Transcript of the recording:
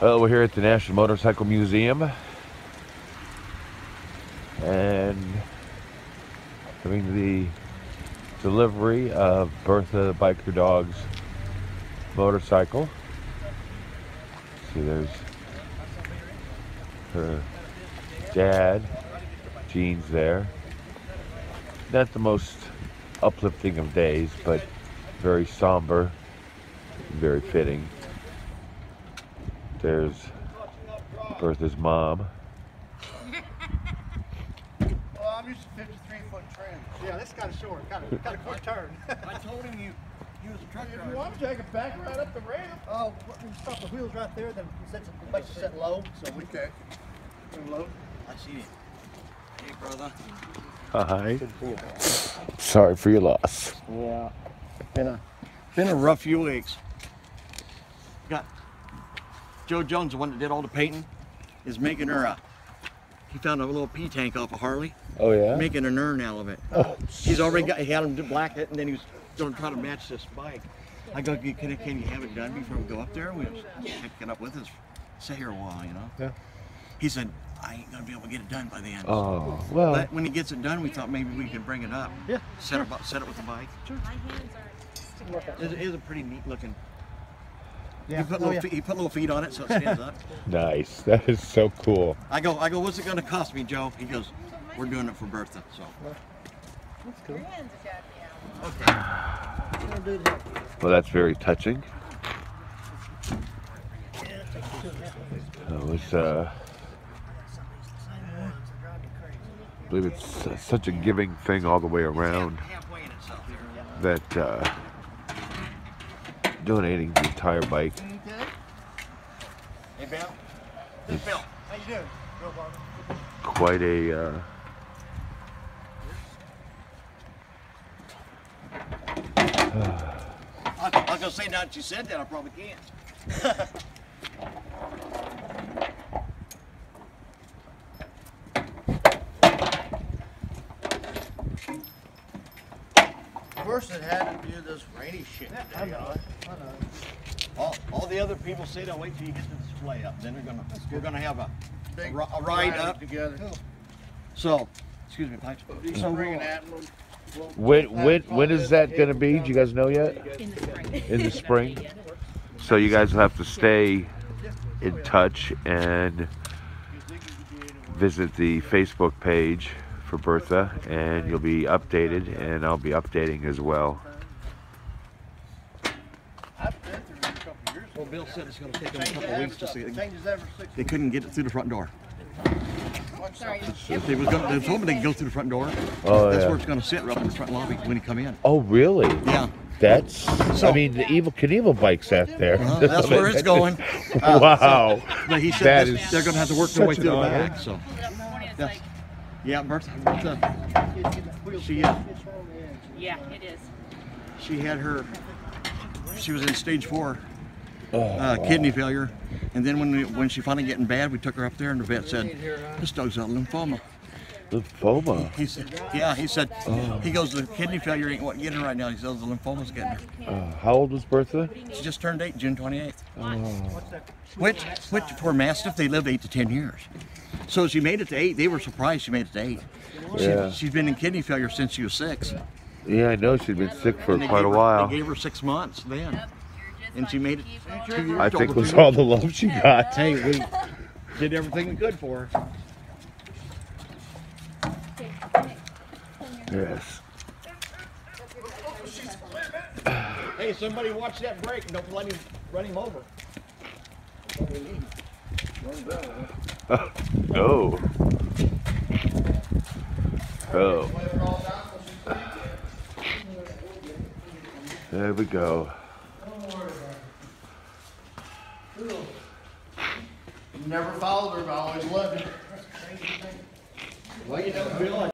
Well, we're here at the National Motorcycle Museum and having the delivery of Bertha the Biker Dog's motorcycle. See, there's her dad, Gene's there. Not the most uplifting of days, but very somber, very fitting. There's Bertha's mom. Well, I'm used to 53-foot trims. Yeah, this got a short, got a quick turn. I told him he was a truck driver. If you want to take it back right up the ramp. Oh, we stop the wheels right there, then it makes it set low, so we can low. I see it. Hey, brother. Hi. Sorry for your loss. Yeah. Been a rough few weeks. Got Joe Jones, the one that did all the painting, is making her he found a little pea tank off a Harley. Oh yeah? Making an urn out of it. Oh, He's already got, he had him to black it, and then he was going to try to match this bike. I go, can you have it done before we go up there? We pick it up with us, stay here a while, you know? Yeah. He said, I ain't gonna be able to get it done by the end. Oh, well. But when he gets it done, we thought maybe we could bring it up. Yeah. Set it with the bike. My hands are sticking out. It is a pretty neat looking. Yeah. He put little feet on it so it stands up. Nice. That is so cool. I go, what's it gonna cost me, Joe? He goes, we're doing it for Bertha, so. That's cool. Your hands are goddamn. Okay. Well, that's very touching. It was, I believe it's such a giving thing all the way around Halfway in itself here. that donating the entire bike. Hey, Bill. Hey, Bill. How you doing? Real Barber. Quite a I was gonna say now that you said that, I probably can't. First it had to do this rainy shit. I know. All the other people say they'll wait till you get the display up. Then we're gonna have a ride up. Together. So, excuse me, Pipes. So bringing that. when is that going to be? Do you guys know yet? In the spring. In the spring? So you guys will have to stay in touch and visit the Facebook page for Bertha, and you'll be updated, and I'll be updating as well. I've been through it a couple years. Well, Bill said it's gonna take them a couple of weeks just to Changes every 6 they couldn't get it through the front door. Sorry. They told me they could go through the front door. Oh, That's yeah. where it's gonna sit, right up in the front lobby when you come in. Oh, really? Yeah. That's, So- I mean, the Evel Knievel bike's out there. That's where it's going. Wow. But he That said is they're gonna have to work their way such through the an honor. back. So, It's yeah, like, yeah, Bertha she yeah, it is. she had her. She was in stage 4 Oh, kidney failure, and then when she finally getting bad, we took her up there, and the vet said, "This dog's got lymphoma." lymphoma. He said, "Yeah." He said, "He goes, the kidney failure ain't what getting her right now." He says the lymphoma's getting her. How old was Bertha? She just turned 8, June 28th. Oh. Which for Mastiff, they live 8 to 10 years. So she made it to 8. They were surprised she made it to 8. Yeah. She's been in kidney failure since she was 6. Yeah, I know she'd been sick for And they quite gave a her- while. They gave her 6 months then, and she made it 2 years. I think it over was 2 all the love she got. Hey, we did everything we could for her. Yes. Hey, somebody watch that brake and don't let him run him over. Oh. Oh. There we go. Never followed her, but I always loved her. Well, you know, Bill,